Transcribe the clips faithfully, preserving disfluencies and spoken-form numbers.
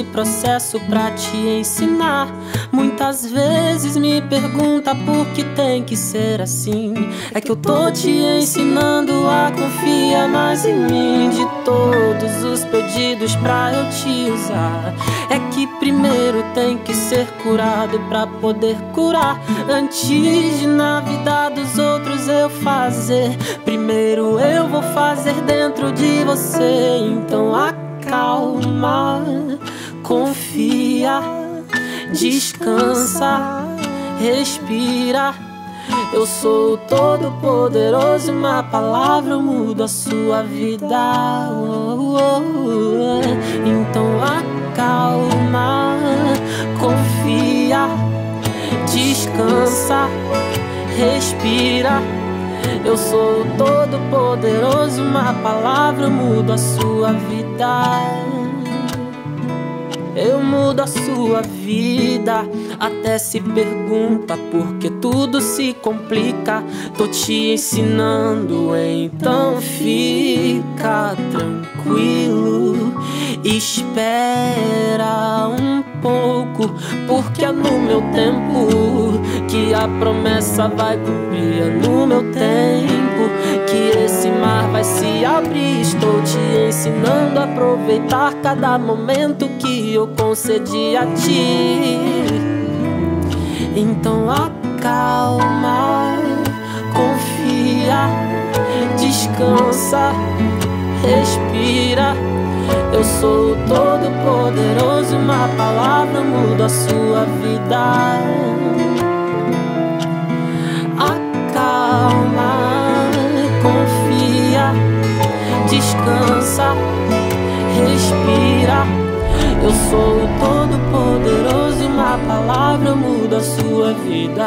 esse processo pra te ensinar. Muitas vezes me pergunta por que tem que ser assim. É que eu tô te ensinando a confiar mais em mim. De todos os pedidos pra eu te usar, é que primeiro tem que ser curado pra poder curar. Antes de na vida dos outros eu fazer, primeiro eu vou fazer dentro de você. Então acalma, confia, descansa, respira. Eu sou o todo-poderoso, uma palavra muda a sua vida. Oh, oh, oh. Então acalma, confia, descansa, respira. Eu sou o todo-poderoso, uma palavra muda a sua vida. Eu mudo a sua vida. Até se pergunta por que tudo se complica. Tô te ensinando, então fica tranquilo. Espera um pouco, porque é no meu tempo que a promessa vai cumprir. É no meu tempo que esse mar vai se abrir. Estou te ensinando a aproveitar cada momento que eu concedi a ti. Então acalma, confia, descansa, respira. Eu sou o todo-poderoso, uma palavra muda a sua vida. Acalma, confia, descansa, respira. Eu sou o todo-poderoso, uma palavra muda a sua vida.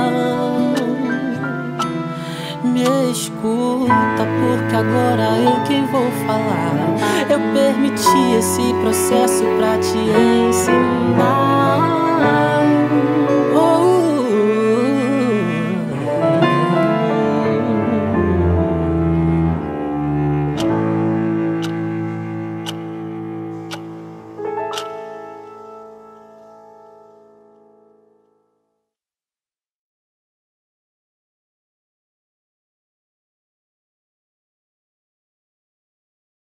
Me escuta, porque agora eu quem vou falar. Eu permiti esse processo pra te ensinar.